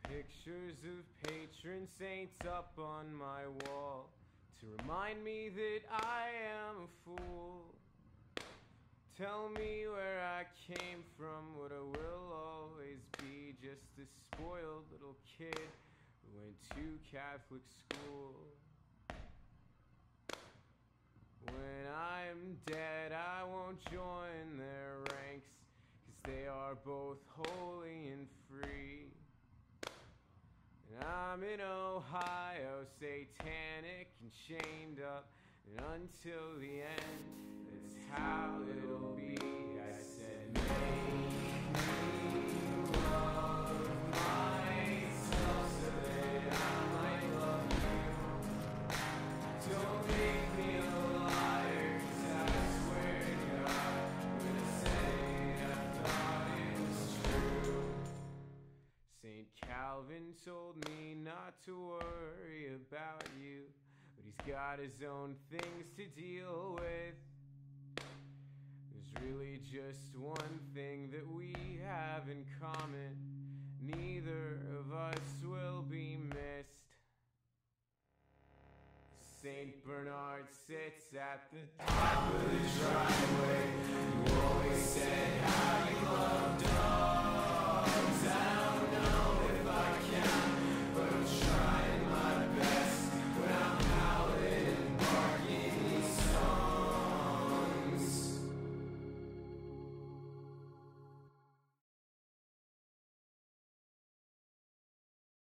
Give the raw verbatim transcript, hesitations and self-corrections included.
Pictures of patron saints up on my wall to remind me that I am a fool. Tell me where I came from, what I will always be, just a spoiled little kid who went to Catholic school. When I'm dead, I won't join their ranks, 'cause they are both holy and free. And I'm in Ohio, satanic and chained up, and until the end, that's how it'll be. I said, make me love myself so that I might love you. Don't make me a liar, 'cause I swear to God, when I say I thought it was true. Saint Calvin told me not to worry about you, but he's got his own things to deal with. There's really just one thing that we have in common: neither of us will be missed. Saint Bernard sits at the top of the driveway. You always said how you loved dogs. I don't